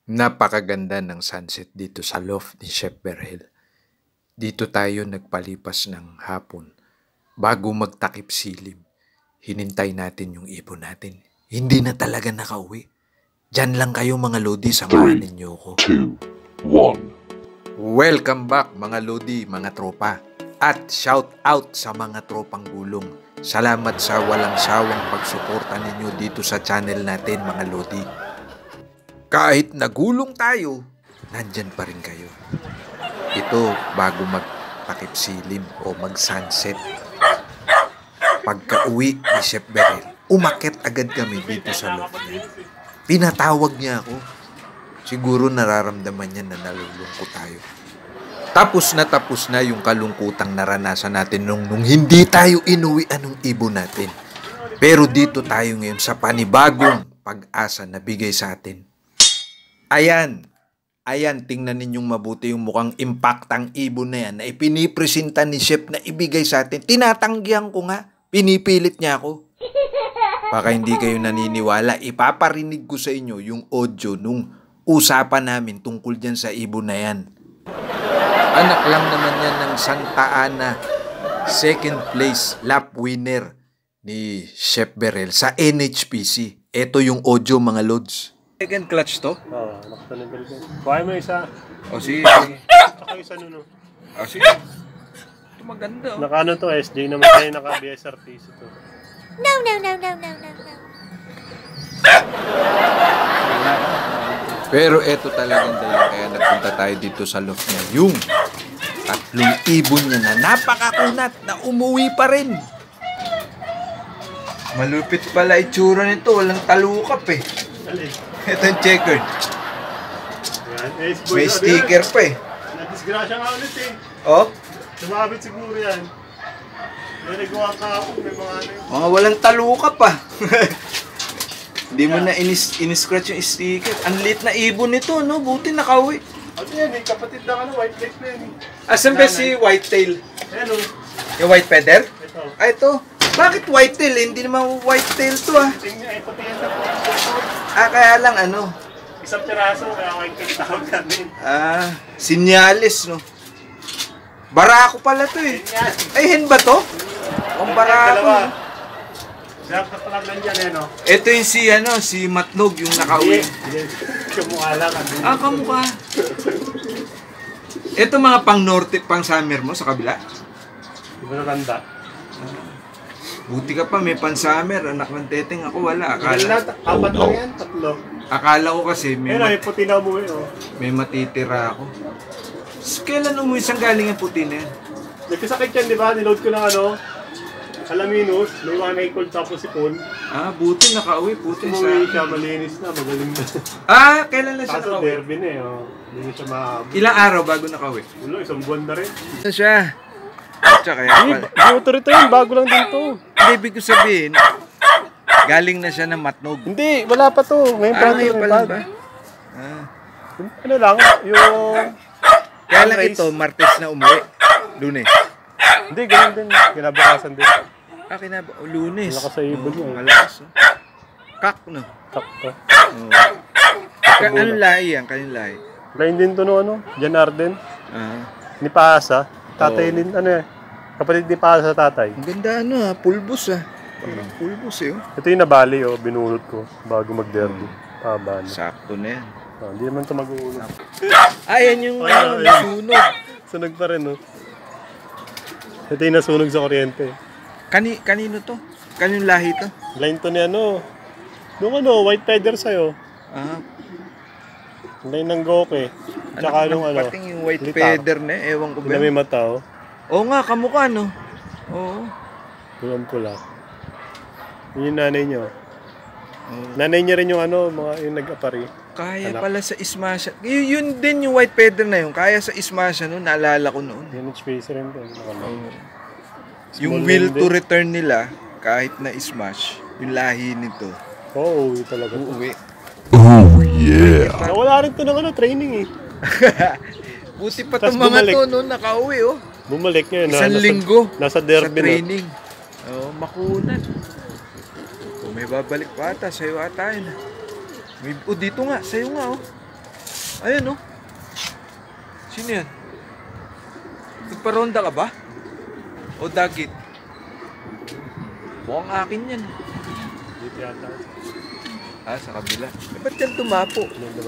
Napakaganda ng sunset dito sa loft ni Chef Berhel. Dito tayo nagpalipas ng hapon. Bago magtakip silim, hinintay natin yung ibon natin. Hindi na talaga nakauwi. Diyan lang kayo mga Lodi, samahan ninyo ko. 2, 1. Welcome back mga Lodi, mga tropa. At shout out sa mga tropang gulong. Salamat sa walang sawang pagsuporta ninyo dito sa channel natin mga Lodi. Kahit nagulong tayo, nandyan pa rin kayo. Ito bago magtakip silim o mag-sunset. Pagka-uwi ni Chef Berhel, umakyat agad kami dito sa loft niya. Pinatawag niya ako. Siguro nararamdaman niya na nalulungkot tayo. Tapos na yung kalungkutang naranasan natin nung hindi tayo inuwian ng ibon natin. Pero dito tayo ngayon sa panibagong pag-asa na bigay sa atin. Ayan, tingnan ninyong mabuti yung mukhang impactang ibon na yan na ipinipresenta ni Chef na ibigay sa atin. Tinatanggihan ko nga, pinipilit niya ako. Baka hindi kayo naniniwala, ipaparinig ko sa inyo yung audio nung usapan namin tungkol dyan sa ibon na yan. Anak lang naman yan ng Santa Ana, second place lap winner ni Chef Berhel sa NHPC. Ito yung audio mga Lods. Second clutch to? Oo, nakatanigal ko. Kuha mo isa. O sige. Tsaka isa nuno. O sige. Ito maganda o. Naka ano to, SJ naman tayo, naka BSRTC to. No. Pero ito talagang dahilan kaya nagpunta tayo dito sa loft niya. Yung tatlong ibon niya na napakakunat na umuwi pa rin. Malupit pala itsura nito. Walang talukap eh. Alin? Ito yung checkered. Yan. May sticker pa eh. Nadisgrasya nga ulit eh. Oh? Sumabit siguro yan. May nagawa kahapon, may mga ano yun. Mga walang talukap pa. Hindi mo na in-scratch yung sticker. Ang lit na ibon nito, no? Buti nakauwi. Ano yan eh, kapatid na white plate na yan eh. Asan ba si Whitetail? Ayan o. Yung white feather? Ito. Ah, ito. Bakit whitetail? Hindi naman whitetail to ah. Tingnan ay pati yan sa Ah, kaya lang ano. isang piraso, kaya white plate tawag namin. Ah, sinyalis no. Barako pala to eh. Yan. Ay, hen ba to? Ang barako. Dalawa. No? Dapat pa lang nandyan eh no. Ito yung si Matnog, yung nakauwi. Kamukha lang. Ah, kamukha. Ito mga pang norte, pang summer mo sa kabila. Di ba natanda? Buti ka pa, may pan-summer. Anak ng teteng ako, wala. Apat lang yan, tatlo. Akala ko kasi Ayun ay puti na umuwi oh. may matitira ako. Kailan umuwi siyang galing ang puti na yan? Nagkasakit yan, di ba? Niload ko ng ano, Alaminos, may one eye cold tapos sipon. Ah, buti nakauwi. Puti Umuwi sa... siya, malinis na, magaling na. Ah, kailan na siya Kaso nakauwi? derby na eh, oh. Hindi na siya maabot. Ilang araw bago nakauwi? Ulo, isang buwan na rin. Ano siya? Tsaka kaya pala. Autorito yun, bago lang din to. Hindi, ibig ko sabihin, galing na siya ng Matnog. Hindi, wala pa to. Ngayon pa Ngayon pa lang ba? Ah. Ano lang, yung... Kaya lang ito, Martes na umuwi. Lunes. Hindi, ganun din. Kinabukasan din. Ah, Lunes. Malakas sa ibon niya, eh. Malakas. Oh. Kak, no? Sakto. Oh. Anong lahi yan? Kanyung lahi? Lain din to no, ano, Jan Arden. Ah. Ni Paasa. Tatay Oo. din, ano eh. Kapatid ni Paasa sa tatay. Ang ganda ano ha, pulbos ah. Parang pulbos eh. Oh. Ito yung nabali, oh, binulot ko bago mag-derby. Bali. Sakto na yan. Hindi naman ito mag-uulot. Ayan yung nasunog. Sunog pa rin, no? Ito yung nasunog sa kuryente. Kanino to? Kaninong lahi to? Line to ni ano. Nung ano, white feather sa'yo. Ah, Line ng Goke. Tsaka nung ano. pating yung white litar. feather na ewan ko Na ba? may mata, oh. Oo nga, kamukha no? Oo. Pulang-pula. Yun yung nanay niyo. Oo. Nanay niya rin yung ano, mga yung nag-apari. Kaya Anak. pala sa Ismasya. Yun din yung white feather na yun. Kaya sa Ismasya noon, naalala ko noon. Yun yung space rin to. Oo. Yung will to return nila, kahit na Smash, yung lahi nito, Oo, uwi talaga. uuwi. Oh yeah. Wala rin to ng ano, training eh. Buti pa Tas itong mga bumalik. to, no, nakauwi, oh. Bumalik ngayon. Isang linggo Nasa sa derby na. training. Oh, makunat. Kung may babalik pa ata, sa'yo ata yun. May, dito nga, sa'yo nga, oh. Ayan, oh. Sino yan? Nagparonda ka ba? O dagit? Mukhang akin yan. Dito yata. Sa kabila. Ba't yan tumapo?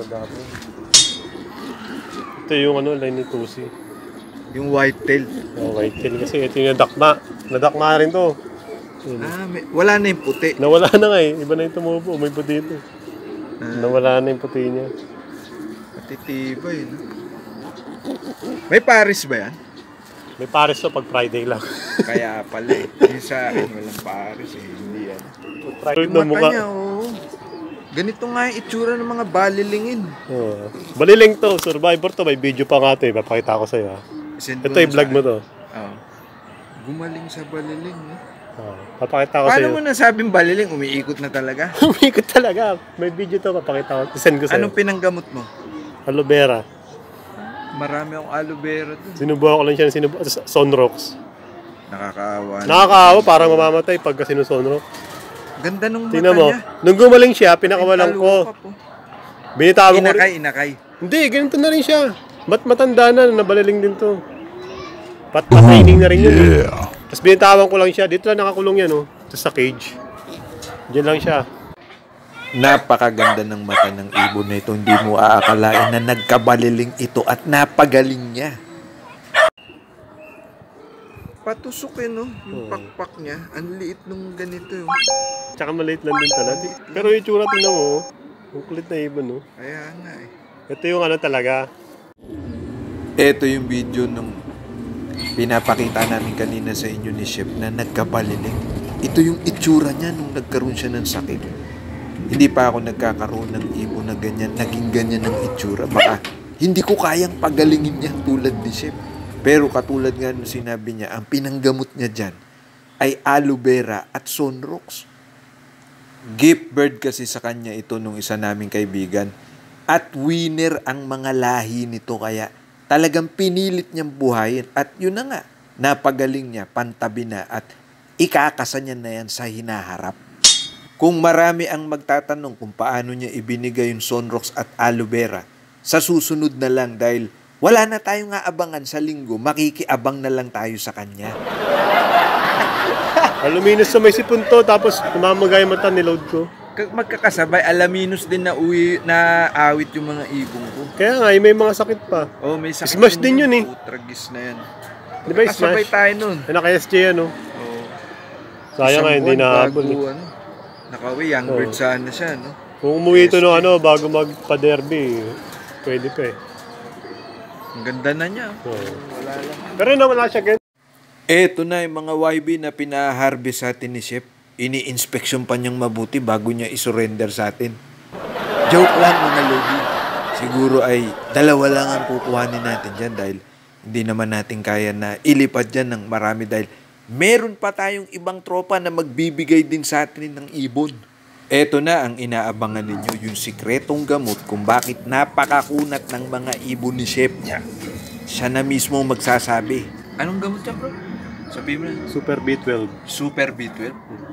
Ito yung line ni Tusi. Yung whitetail. White tail kasi ito yung nadakma. Nadakma rin to. Wala na yung puti. Nawala na nga eh. Iba na yung tumubo. May puti ito. Nawala na yung puti niya. Patitibay, no? May Paris ba yan? May pares to pag Friday lang. Kaya pala eh. Yung sa akin, walang Paris eh. Hindi yan. Friday Yung mata niya, oh. Ganito nga yung itsura ng mga balilingin. Baliling to. Survivor to. May video pa nga ito eh. Papakita ko sa'yo ha. Ito yung vlog mo to. Gumaling sa baliling, no? Papakita ko Paano sa'yo. mo nasabing baliling? Umiikot na talaga? Umikot talaga. May video to. Papakita ko. Send ko sa'yo. Anong pinanggamot mo? Aloe vera. Marami akong aloe vera doon. Sinubuhan ko lang siya ng Sunrocks. Nakakaawa. Nakakaawa. Parang mamamatay pagka sinusunrock. Ganda nung mata Tingnan mo. niya. Nung gumaling siya, pinakawalan ko. Binitawan ko rin. Inakay. Hindi, ganito na rin siya. Matanda na, nabaliling din to. Pataining na rin yun. Yeah. Tapos binitawan ko lang siya. Dito lang nakakulong yan, oh. Tapos sa cage. Diyan lang siya. Napakaganda ng mata ng ibon na ito. Hindi mo aakalain na nagkabaliling ito at napagaling niya. Patusok no? Yung pakpak niya. Ang liit nung ganito. Tsaka maliit lang din talaga. Pero yung tsura, tingnan mo, ang kulit na ibon, no? Kaya nga eh. Ito yung talaga. Ito yung video nung pinapakita namin kanina sa inyo ni Chef na nagkabaliling. Ito yung itsura niya nung nagkaroon siya ng sakit. Hindi pa ako nagkakaroon ng ibon na ganyan, naging ganyan ng itsura. Baka hindi ko kayang pagalingin niya tulad ni Chef. Pero katulad nga nung sinabi niya, ang pinanggamot niya dyan ay aloe vera at sunrocks. Gift bird kasi sa kanya ito nung isa naming kaibigan. At winner ang mga lahi nito kaya talagang pinilit niyang buhayin. At yun na nga, napagaling niya, pantabi na at ikakasa niya na yan sa hinaharap. Kung marami ang magtatanong kung paano niya ibinigay yung sunrocks at aloe vera, sa susunod na lang dahil wala na tayong aabangan sa linggo, makikiabang na lang tayo sa kanya. Aluminous sa may sipon to, tapos namamagay yung mata, niload ko. Magkakasabay, alaminos din na awit yung mga ibong ko. Kaya nga, may mga sakit pa. Oh, may sakit. Smash din yun eh. Tragis na yan. Di ba Kasabay smash? tayo nun. Naka-SJ yan, no? Oh. Sayang nga, hindi nahabol. Nakawi, young bird sana siya, no? Kung umuwi ito no, bago magpa-derby, pwede pa eh. Ang ganda na niya. Wala lang. Pero nawala siya ganyan. Eto na yung mga YB na pina-harvest sa atin ni Chef. Ini-inspection pa niyang mabuti bago niya isurrender sa atin. Joke lang mga lodi. Siguro ay dalawa lang ang kukuhanin natin dyan dahil hindi naman natin kaya na ilipad dyan ng marami dahil meron pa tayong ibang tropa na magbibigay din sa atin ng ibon. Eto na ang inaabangan ninyo, yung sikretong gamot kung bakit napakakunat ng mga ibon ni Chef niya. Siya na mismo magsasabi. Anong gamot yan, bro? Sabihin mo na. Super B12. Super B12?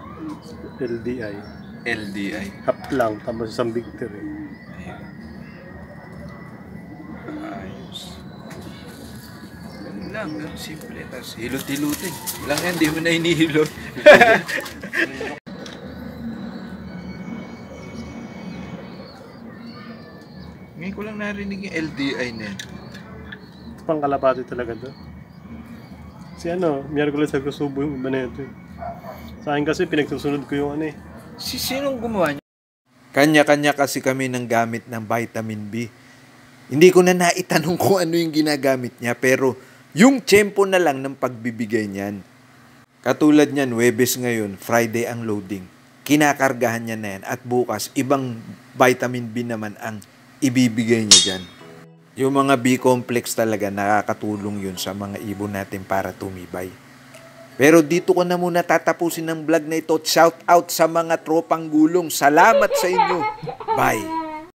LDI. LDI. Half lang, tapos isang Victor eh. Ayos. Ganun lang, ganun simple. Tapos hilot-hilutin. Lang yan, di mo na hinihilot. Ngayon ko lang narinig yung LDI na yan. Pangkalapati talaga to. Si Miyerkules sa Kusubo yung iba na ito eh. Sa akin kasi pinagsusunod ko yung eh. Sinong gumawa niya? Kanya-kanya kasi kami ng gamit ng vitamin B. Hindi ko na naitanong kung ano yung ginagamit niya, pero yung tiyempo na lang ng pagbibigay niyan. Katulad niyan, Huwebes ngayon, Friday ang loading. Kinakargahan niya na yan at bukas, ibang vitamin B naman ang ibibigay niya dyan. Yung mga B-complex talaga, nakakatulong yun sa mga ibon natin para tumibay. Pero dito ko na muna tatapusin ang vlog na ito. Shout out sa mga tropang gulong. Salamat sa inyo. Bye.